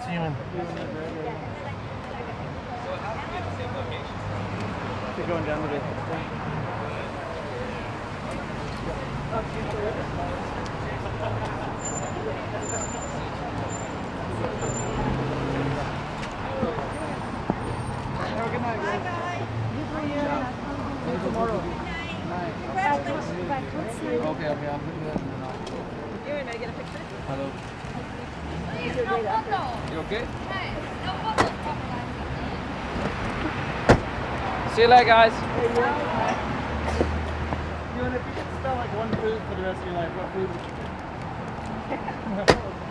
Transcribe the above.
Ewan. So it has to be at the same location. You're going down with it. Good night, guys. Bye, guys. See you tomorrow. Congratulations. Okay, I'm putting that in the night. Ewan, may I get a picture? Hello. No photo. You okay? Hey, no photo. See you later, guys. Hey, Ewan, if you could spell like one food for the rest of your life, what food would you pick?